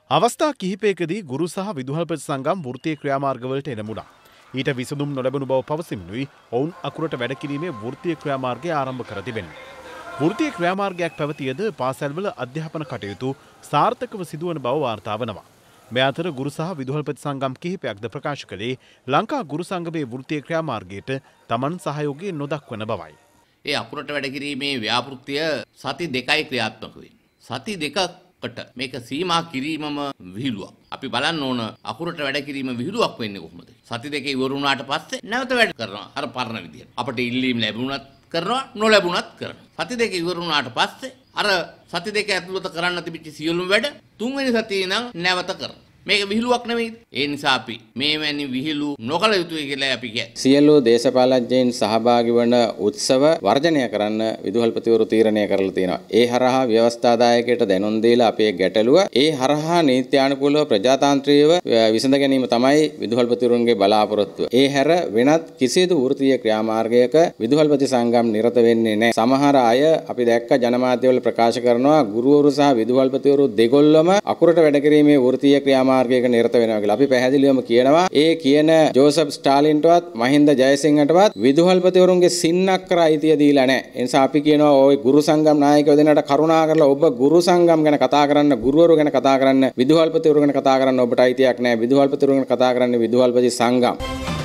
අවස්ථා කිහිපයකදී ගුරු සහ විදුහල්පති සංගම් වෘත්තීය ක්‍රියාමාර්ගවලට එළඹුණා. ඊට විසඳුම් නොලැබුණු බව පවසමිනුයි ඔවුන් අකුරට වැඩ කිරීමේ වෘත්තීය ක්‍රියාමාර්ගය ආරම්භ කර තිබෙන්නේ. වෘත්තීය ක්‍රියාමාර්ගයක් පැවතියද පාසල්වල අධ්‍යාපන කටයුතු සාර්ථකව සිදුවන බව වාර්තා වනවා. මේ අතර ගුරු සහ විදුහල්පති සංගම් කිහිපයක්ද ප්‍රකාශ කළේ ලංකා ගුරු සංගමේ වෘත්තීය ක්‍රියාමාර්ගයට තමන් සහයෝගය නොදක්වන බවයි. ඒ අකුරට වැඩ කිරීමේ ව්‍යාපෘතිය සති 2යි ක්‍රියාත්මක වෙන්නේ. සති 2කට මේක සීමා කිරීමම විහිළුවක්. අපි බලන්න ඕන අකුරට වැඩ කිරීම විහිළුවක් වෙන්නේ කොහොමද? සති 2 ඉවර වුණාට පස්සේ නැවත වැඩ කරනවා. අර පරණ විදියට. අපිට ඉල්ලීම් ලැබුණත් කරනවා නොලැබුණත් කරනවා. සති 2 ඉවර වුණාට පස්සේ අර සති 2 ඇතුළත කරන්න තිබිච්ච සියලුම වැඩ තුන්වෙනි සතියේ නම් නැවත කරනවා. මේක විහිළුවක් නෙවෙයි. ඒ නිසා අපි මේවැනි විහිළු නොකළ යුතුයි කියලා අපි කියන්නේ. සියලු දේශපාලඥයින් සහභාගී වන උත්සව වර්ජනය කරන්න විදුහල්පතිවරු තීරණය කරලා තියෙනවා. ඒ හරහා ව්‍යවස්ථාදායකයට දැනුම් දීලා අපේ ගැටලුව ඒ හරහා නීත්‍යානුකූලව ප්‍රජාතාන්ත්‍රීයව විසඳ ගැනීම තමයි විදුහල්පතිවරුන්ගේ බලාපොරොත්තුව. ඒ හැර වෙනත් කිසිදු වෘත්තීය ක්‍රියාමාර්ගයක විදුහල්පති සංගම් නිරත වෙන්නේ නැහැ. සමහර අය අපි දැක්ක ජනමාධ්‍යවල ප්‍රකාශ කරනවා ගුරුවරු සහ විදුහල්පතිවරු දෙගොල්ලම අකුරට වැඩ කිරීමේ වෘත්තීය ක්‍රියාමාර්ගයක නිරත වෙනවා කියලා. අපි පැහැදිලිවම කියනවා ඒ කියන ජෝසප් ස්ටාලින්ටවත් මහින්ද ජයසිංහටවත් විදුහල්පතිවරුන්ගේ සින්නක්කර අයිතිය දීලා නැහැ. ඒ නිසා අපි කියනවා ওই ගුරු සංගම් නායකයෝ දෙන්නට කරුණා කරලා ඔබ ගුරු සංගම් ගැන කතා කරන්න, ගුරුවරු ගැන කතා කරන්න, විදුහල්පතිවරු ගැන කතා කරන්න ඔබට අයිතියක් නැහැ. විදුහල්පතිවරු ගැන කතා කරන්න විදුහල්පති සංගම්.